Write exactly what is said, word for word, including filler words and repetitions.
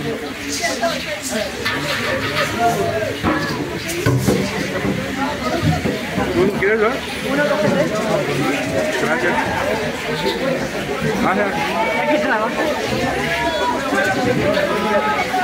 ¿Tú quieres ver? Uno, dos, tres. Gracias. Gracias. Aquí trabaja.